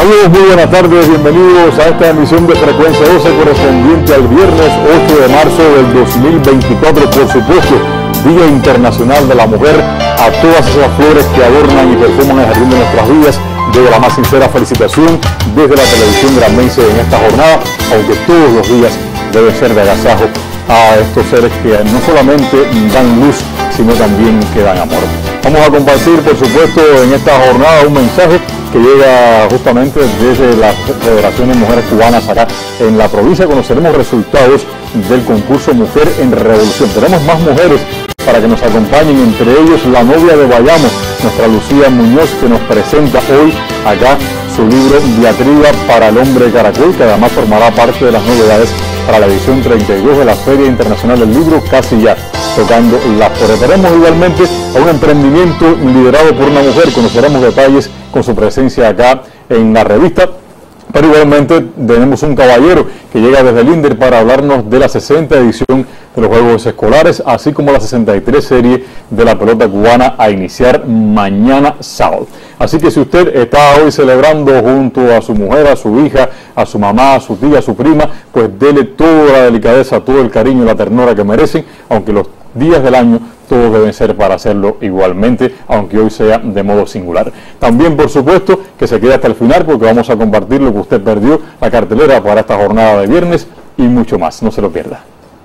Amigos, muy buenas tardes, bienvenidos a esta emisión de Frecuencia 12 correspondiente al viernes 8 de marzo del 2024, por supuesto, Día Internacional de la Mujer. A todas esas flores que adornan y perfuman el jardín de nuestras vidas, desde la más sincera felicitación desde la televisión granmense en esta jornada, aunque todos los días deben ser de agasajo a estos seres que no solamente dan luz, sino también que dan amor. Vamos a compartir, por supuesto, en esta jornada un mensaje que llega justamente desde la Federación de Mujeres Cubanas acá en la provincia. Conoceremos resultados del concurso Mujer en Revolución. Tenemos más mujeres para que nos acompañen, entre ellos la novia de Bayamo, nuestra Lucía Muñoz, que nos presenta hoy acá su libro Diatriba para el Hombre Caracol, que además formará parte de las novedades para la edición 32 de la Feria Internacional del Libro, casi ya tocando las flores. Veremos igualmente a un emprendimiento liderado por una mujer, conoceremos detalles con su presencia acá en la revista, pero igualmente tenemos un caballero que llega desde el INDER para hablarnos de la 60 edición de los Juegos Escolares, así como la 63 serie de la pelota cubana a iniciar mañana sábado. Así que si usted está hoy celebrando junto a su mujer, a su hija, a su mamá, a su tía, a su prima, pues dele toda la delicadeza, todo el cariño y la ternura que merecen, aunque los días del año todos deben ser para hacerlo igualmente, aunque hoy sea de modo singular. También, por supuesto, que se quede hasta el final porque vamos a compartir lo que usted perdió, la cartelera para esta jornada de viernes y mucho más. No se lo pierda.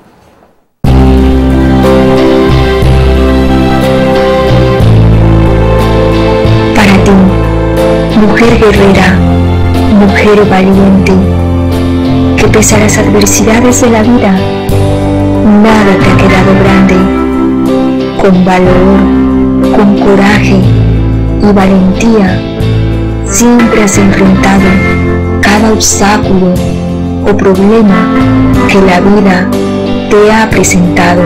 Para ti, mujer guerrera, mujer valiente, que pese a las adversidades de la vida, nada te ha quedado grande. Con valor, con coraje y valentía, siempre has enfrentado cada obstáculo o problema que la vida te ha presentado.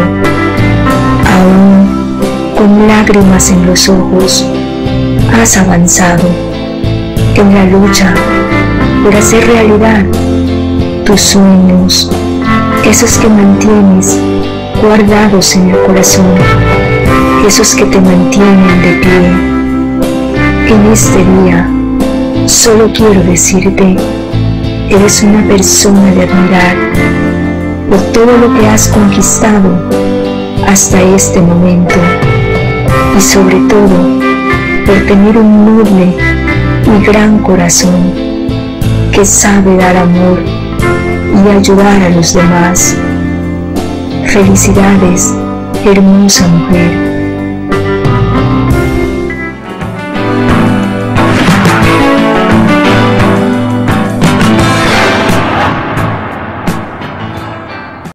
Aún con lágrimas en los ojos, has avanzado en la lucha por hacer realidad tus sueños, esos que mantienes guardados en el corazón, esos que te mantienen de pie. En este día, solo quiero decirte, eres una persona de admirar por todo lo que has conquistado hasta este momento y sobre todo por tener un noble y gran corazón que sabe dar amor y ayudar a los demás. Felicidades, hermosa mujer.